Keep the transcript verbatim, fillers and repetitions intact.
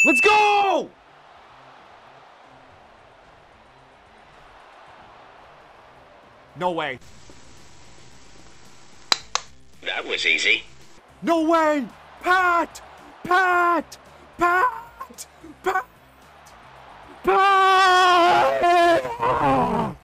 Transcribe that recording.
Let's go! No way. That was easy. No way! Pat! Pat! Pat! Pat! Pat!